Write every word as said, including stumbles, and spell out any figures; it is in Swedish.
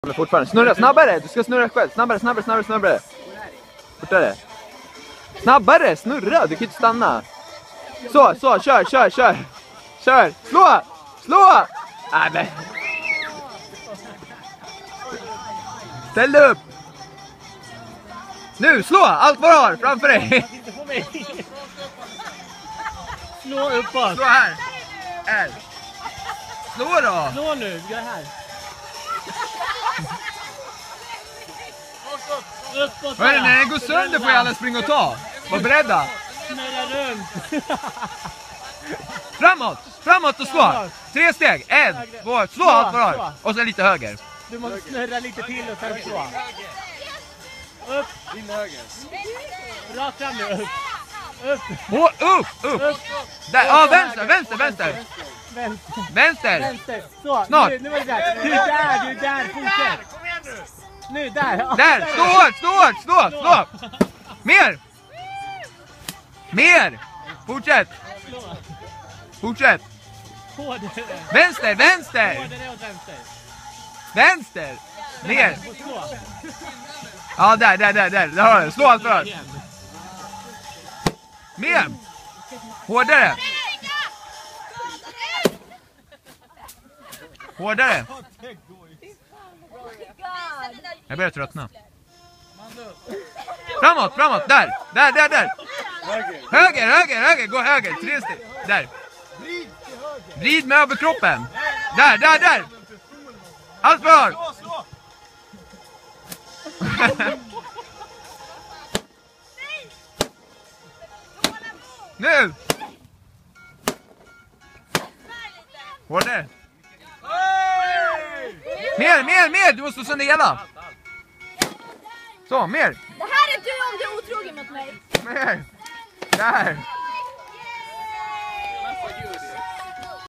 Fortfarande. Snurra, snabbare! Du ska snurra själv. Snabbare, snabbare, snabbare, snabbare. Fortare. Snabbare, snurra! Du kan inte stanna. Så, så, kör, kör, kör. Kör! Slå! Slå! Nej, men. Ställ dig upp! Nu, slå! Allt vad du har framför dig! Slå uppåt! Slå här! Här! Slå då! Slå nu, gör här! Uppåt! Hörru, när den går sönder får alla springa och ta! Var beredda! Snurra runt! Framåt! Framåt och slå! Tre steg! En, två, slå allt vad du har! Och sen lite höger. Du måste snurra lite till och sen slå. Upp! In höger. Rakt fram nu, upp! Upp! Och upp, upp! Upp! Där, ja, vänster, vänster, vänster! Vänster! Vänster! Vänster! Så, Snart. Nu, nu var det där! Du är där, du är där! Fortsätt! Kom igen nu! Nu, där! Ja, Där! Slå hårt, slå hårt, slå, slå! Mer! Mer! Fortsätt! Slå! Fortsätt! Hårdare! Vänster, vänster! Hårdare åt vänster! Vänster! Ner! Slå! Ja, där, där, där, där, där har du. Slå allt för. Mer! Hårdare! Hårdare! Jag börjar tröttna. Framåt, framåt, där! Där, där, där! Höger, höger, höger, gå höger, tre steg. Där! Vrid med överkroppen! Där, där, där! Allt för! Nu! Hårdare! Mer, mer, mer! Du måste slå sönder hela! Så, mer! Det här är du om du är otrogen mot mig. Mer! Där!